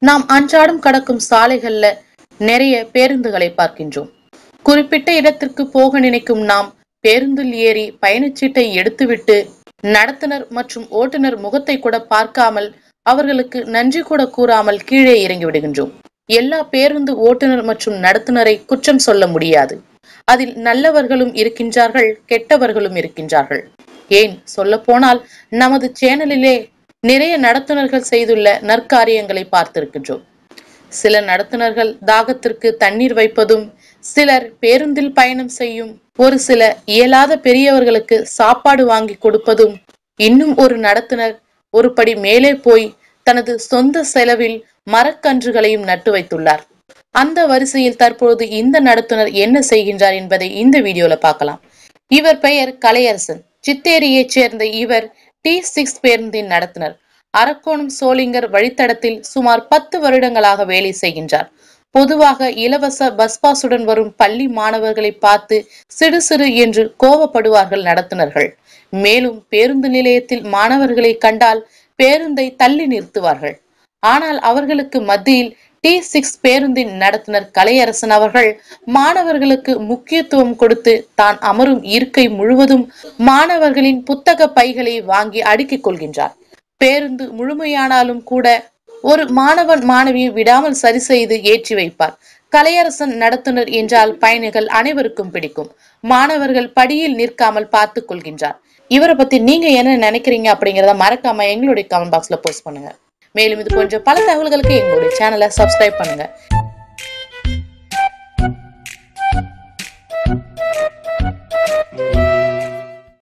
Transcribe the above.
நாம் அன்றாடம் கடக்கும் சாலைகள்ல நிறைய பேருந்துகளை பார்க்கின்றோம். குறிப்பிட்ட இடத்திற்கு போக நினைக்கும் நாம் பேருந்தில் ஏறி பயணச்சீட்டை எடுத்துவிட்டு நடத்துனர் மற்றும் ஓட்டுநர் முகத்தை கூட பார்க்காமல் அவர்களுக்கு நன்றி கூட கூறாமல் கீழே இறங்கி விடுகின்றோம். எல்லா பேருந்து ஓட்டுநர் மற்றும் நடத்துனரை குற்றம் சொல்ல முடியாது. அதில் நல்லவர்களும் இருக்கின்றார்கள், கெட்டவர்களும் இருக்கின்றார்கள். ஏன் சொல்ல போனால் நமது சேனலிலே நிறைய நடத்துனர்கள் செய்துள்ள நற்காரியங்களை பார்த்திருக்கின்றோம். சில நடத்துனர்கள் தாகத்திற்கு தண்ணீர் வைப்பதும், சிலர் பேருந்தில் பயணம் செய்யும் ஒரு சில இயலாத பெரியவர்களுக்கு சாப்பாடு வாங்கி கொடுப்பதும், இன்னும் ஒரு நடத்துனர் ஒரு படி மேலே போய் தனது சொந்த செலவில் மரக்கன்றுகளையும் நட்டு வைத்துள்ளார். அந்த வரிசையில் தற்பொழுது இந்த நடத்துனர் என்ன செய்கின்றார் என்பதை இந்த வீடியோல பார்க்கலாம். இவர் பெயர் கலையரசன். சித்தேரியைச் சேர்ந்த இவர் T6 பேருந்தின் நடத்துனர். அரக்கோணம் சோளிங்கர் வழித்தடத்தில் சுமார் 10 வருடங்களாக வேலை செய்கின்றார். பொதுவாக இலவச பஸ் பாசுடன் வரும் பள்ளி மாணவர்களை பார்த்து சிறு சிறு என்று கோபப்படுவார்கள் நடத்துனர்கள். மேலும் பேருந்து நிலையத்தில் மாணவர்களை கண்டால் பேருந்தை தள்ளி நிறுத்துவார்கள். ஆனால் அவர்களுக்கு மத்தியில் T6 பேருந்தின் நடத்துனர் கலையரசன் அவர்கள் மாணவர்களுக்கு முக்கியத்துவம் கொடுத்து தான் அமரும் இருக்கை முழுவதும் மாணவர்களின் புத்தக பைகளை வாங்கி அடுக்கிக் கொள்கின்றார். பேருந்து முழுமையானாலும் கூட ஒரு மாணவன் மாணவியை விடாமல் சரி செய்து ஏற்றி வைப்பார். கலையரசன் நடத்துனர் என்றால் பயணிகள் அனைவருக்கும் பிடிக்கும். மாணவர்கள் படியில் நிற்காமல் பார்த்துக் கொள்கின்றார். இவரை பத்தி நீங்க என்ன நினைக்கிறீங்க அப்படிங்கறத மறக்காம எங்களுடைய கமெண்ட் பாக்ஸ்ல போஸ்ட் பண்ணுங்க. மேலும் இது போன்ற பல தகவல்களுக்கு எங்களுடைய சேனலை சப்ஸ்கிரைப் பண்ணுங்க.